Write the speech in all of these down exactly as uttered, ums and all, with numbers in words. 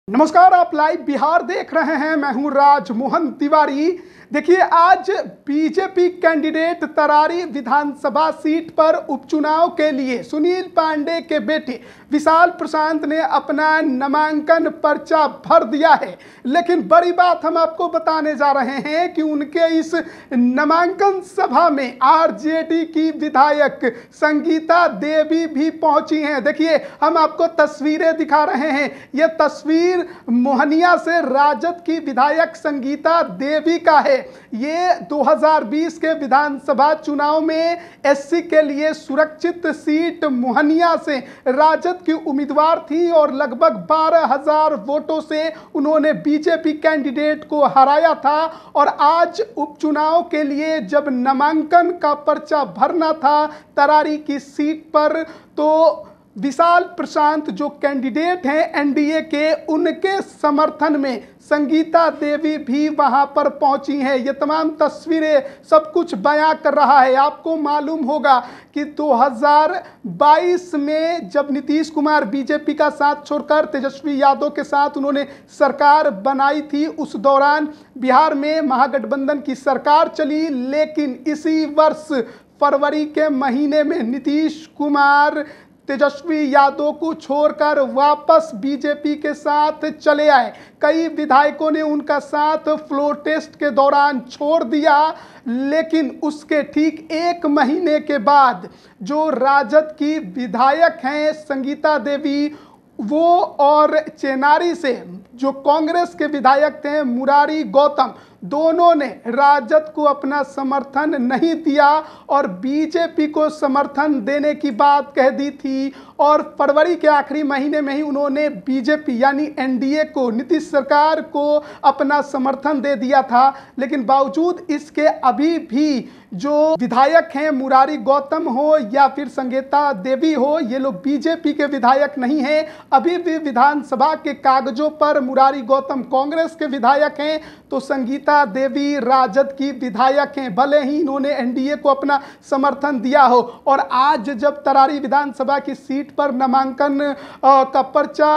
नमस्कार, आप लाइव बिहार देख रहे हैं। मैं हूं राजमोहन तिवारी। देखिए, आज बीजेपी कैंडिडेट तरारी विधानसभा सीट पर उपचुनाव के लिए सुनील पांडे के बेटे विशाल प्रशांत ने अपना नामांकन पर्चा भर दिया है। लेकिन बड़ी बात हम आपको बताने जा रहे हैं कि उनके इस नामांकन सभा में आरजेडी की विधायक संगीता देवी भी पहुंची हैं। देखिए, हम आपको तस्वीरें दिखा रहे हैं। यह तस्वीर मोहनिया से राजद की विधायक संगीता देवी का है। ये दो हज़ार बीस के विधानसभा चुनाव में एससी के लिए सुरक्षित सीट मोहनिया से राजद की उम्मीदवार थी और लगभग बारह हज़ार वोटों से उन्होंने बीजेपी कैंडिडेट को हराया था। और आज उपचुनाव के लिए जब नामांकन का पर्चा भरना था तरारी की सीट पर, तो विशाल प्रशांत जो कैंडिडेट हैं एनडीए के, उनके समर्थन में संगीता देवी भी वहां पर पहुंची हैं। ये तमाम तस्वीरें सब कुछ बयां कर रहा है। आपको मालूम होगा कि दो हज़ार बाईस में जब नीतीश कुमार बीजेपी का साथ छोड़कर तेजस्वी यादव के साथ उन्होंने सरकार बनाई थी, उस दौरान बिहार में महागठबंधन की सरकार चली। लेकिन इसी वर्ष फरवरी के महीने में नीतीश कुमार तेजस्वी यादव को छोड़कर वापस बीजेपी के साथ चले आए। कई विधायकों ने उनका साथ फ्लोर टेस्ट के दौरान छोड़ दिया। लेकिन उसके ठीक एक महीने के बाद जो राजद की विधायक हैं संगीता देवी, वो और चेनारी से जो कांग्रेस के विधायक थे मुरारी गौतम, दोनों ने राजद को अपना समर्थन नहीं दिया और बीजेपी को समर्थन देने की बात कह दी थी। और फरवरी के आखिरी महीने में ही उन्होंने बीजेपी यानी एनडीए को, नीतीश सरकार को अपना समर्थन दे दिया था। लेकिन बावजूद इसके अभी भी जो विधायक हैं मुरारी गौतम हो या फिर संगीता देवी हो, ये लोग बीजेपी के विधायक नहीं हैं। अभी भी विधानसभा के कागजों पर मुरारी गौतम कांग्रेस के विधायक हैं तो संगीता देवी राजद की विधायक हैं, भले ही इन्होंने एनडीए को अपना समर्थन दिया हो। और आज जब तरारी विधानसभा की सीट पर नामांकन का पर्चा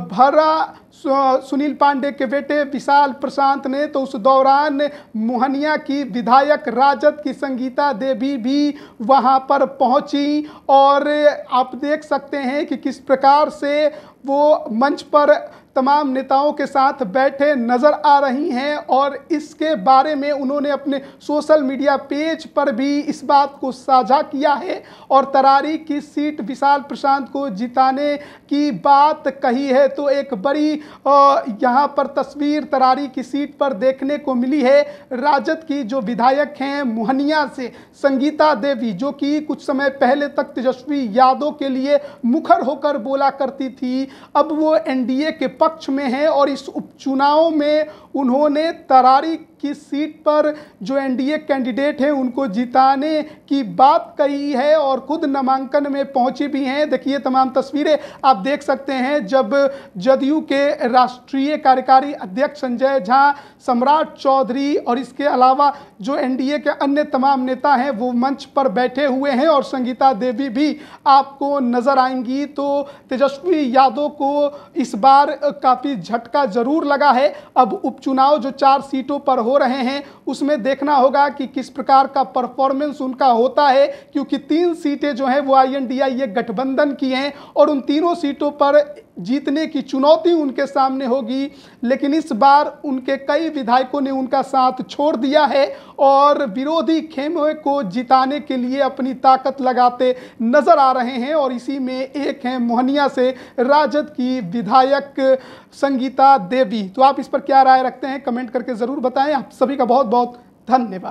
भरा सुनील पांडे के बेटे विशाल प्रशांत ने, तो उस दौरान मोहनिया की विधायक राजद की संगीता देवी भी वहां पर पहुंची। और आप देख सकते हैं कि किस प्रकार से वो मंच पर तमाम नेताओं के साथ बैठे नजर आ रही हैं। और इसके बारे में उन्होंने अपने सोशल मीडिया पेज पर भी इस बात को साझा किया है और तरारी की सीट विशाल प्रशांत को जिताने की बात कही है। तो एक बड़ी यहाँ पर तस्वीर तरारी की सीट पर देखने को मिली है। राजद की जो विधायक हैं मोहनिया से संगीता देवी, जो कि कुछ समय पहले तक तेजस्वी यादव के लिए मुखर होकर बोला करती थी, अब वो एनडीए के पक्ष में है। और इस उपचुनाव में उन्होंने तरारी की सीट पर जो एनडीए कैंडिडेट हैं उनको जिताने की बात कही है और खुद नामांकन में पहुंची भी हैं। देखिए, तमाम तस्वीरें आप देख सकते हैं जब जदयू के राष्ट्रीय कार्यकारी अध्यक्ष संजय झा, सम्राट चौधरी और इसके अलावा जो एनडीए के अन्य तमाम नेता हैं वो मंच पर बैठे हुए हैं और संगीता देवी भी आपको नजर आएंगी। तो तेजस्वी यादव को इस बार काफ़ी झटका जरूर लगा है। अब उपचुनाव जो चार सीटों पर हो रहे हैं उसमें देखना होगा कि किस प्रकार का परफॉर्मेंस उनका होता है, क्योंकि तीन सीटें जो हैं वो आईएनडीआई गठबंधन की हैं और उन तीनों सीटों पर जीतने की चुनौती उनके सामने होगी। लेकिन इस बार उनके कई विधायकों ने उनका साथ छोड़ दिया है और विरोधी खेमे को जिताने के लिए अपनी ताकत लगाते नजर आ रहे हैं। और इसी में एक है मोहनिया से राजद की विधायक संगीता देवी। तो आप इस पर क्या राय रखते हैं, कमेंट करके ज़रूर बताएं। आप सभी का बहुत बहुत धन्यवाद।